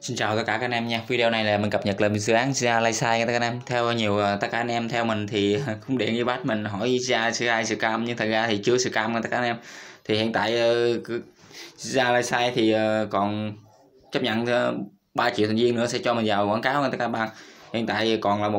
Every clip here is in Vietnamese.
Xin chào tất cả các anh em nha. Video này là mình cập nhật lại dự án Gia Lifestyle các anh em. Theo nhiều tất cả anh em theo mình thì cũng điện với bác mình hỏi Gia scam, nhưng thật ra thì chưa scam tất cả anh em. Thì hiện tại Gia Lifestyle thì còn chấp nhận 3 triệu thành viên nữa sẽ cho mình vào quảng cáo tất cả các bạn. Hiện tại còn là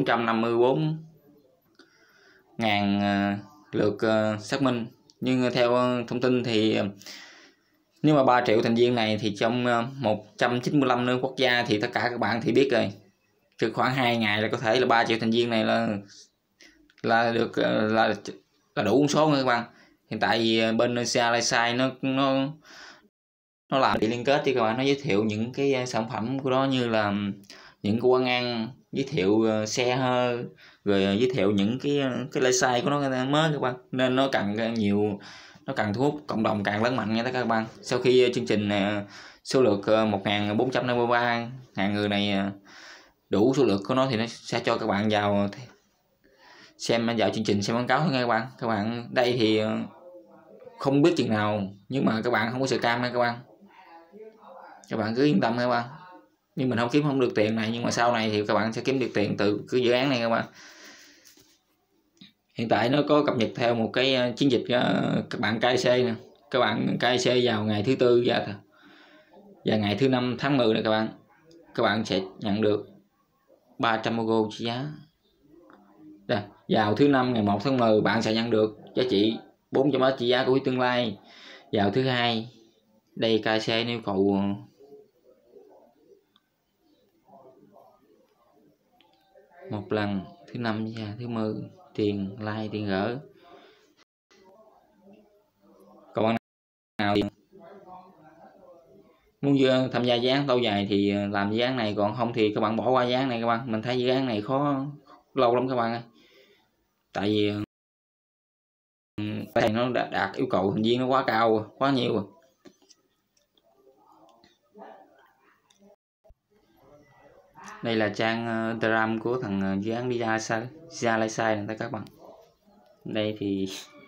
1454.000 lượt xác minh. Nhưng theo thông tin thì nếu mà 3 triệu thành viên này thì trong 195 nước quốc gia thì tất cả các bạn thì biết rồi, chứ khoảng 2 ngày là có thể là 3 triệu thành viên này là được là đủ con số nữa các bạn. Hiện tại vì bên Gia Lifestyle nó làm để liên kết với các bạn, nó giới thiệu những cái sản phẩm của nó như là những cái quán ăn, giới thiệu xe hơi, rồi giới thiệu những cái lifestyle của nó mới các bạn, nên nó cần thu hút cộng đồng càng lớn mạnh nha các bạn. Sau khi chương trình số lượt 1.453.000 người này đủ số lượt của nó thì nó sẽ cho các bạn vào chương trình xem quảng cáo thôi nha các bạn. Các bạn đây thì không biết chừng nào, nhưng mà các bạn không có scam nha các bạn cứ yên tâm các bạn. Nhưng mình kiếm không được tiền này, nhưng mà sau này thì các bạn sẽ kiếm được tiền từ cái dự án này các bạn. Hiện tại nó có cập nhật theo một cái chiến dịch các bạn KC nè, các bạn KC vào ngày thứ Tư và ngày thứ Năm tháng 10 này các bạn sẽ nhận được 300 euro trị giá. Đây, vào thứ Năm ngày 1 tháng 10 bạn sẽ nhận được giá trị 400 trị giá của tương lai. Vào thứ Hai đây KC yêu cầu một lần, thứ Năm và thứ 10 tiền like tiền gỡ. Còn bạn nào muốn tham gia dự án lâu dài thì làm dự án này, còn không thì các bạn bỏ qua dự án này các bạn. Mình thấy dự án này khó lâu lắm các bạn ơi, tại vì cái này nó đạt yêu cầu thành viên nó quá cao, quá nhiều rồi. Đây là trang Telegram của thằng dự án Gia Lifestyle này các bạn. Đây thì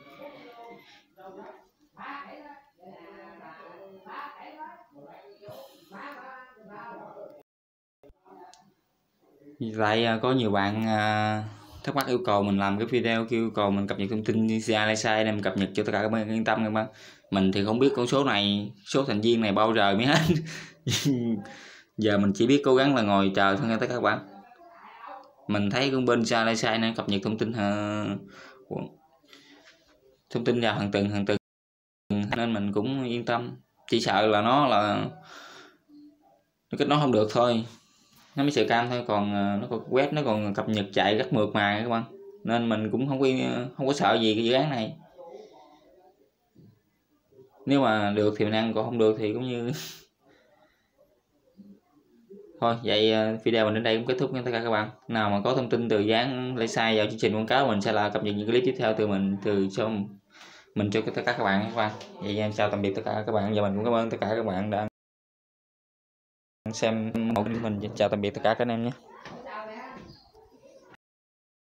lại có nhiều bạn thắc mắc yêu cầu mình làm cái video, yêu cầu mình cập nhật thông tin Gia Lifestyle, nên mình cập nhật cho tất cả các bạn yên tâm các bạn. Mình thì không biết con số này, số thành viên này bao giờ mới hết. Giờ mình chỉ biết cố gắng là ngồi chờ thôi nha tất cả các bạn. Mình thấy con bên Gia Lifestyle nên cập nhật thông tin vào hàng tuần nên mình cũng yên tâm. Chỉ sợ là nó kết nối không được thôi, nó mới scam thôi, còn nó còn web nó còn cập nhật chạy rất mượt mà các bạn, nên mình cũng không có sợ gì cái dự án này. Nếu mà được thì mình ăn, còn không được thì cũng như thôi. Vậy video mình đến đây cũng kết thúc nha tất cả các bạn. Nào mà có thông tin từ dự án Lifestyle vào chương trình quảng cáo, mình sẽ là cập nhật những clip tiếp theo từ mình cho tất cả các bạn các bạn. Vậy em chào tạm biệt tất cả các bạn, và mình cũng cảm ơn tất cả các bạn đã xem một mình. Chào tạm biệt tất cả các anh em nhé.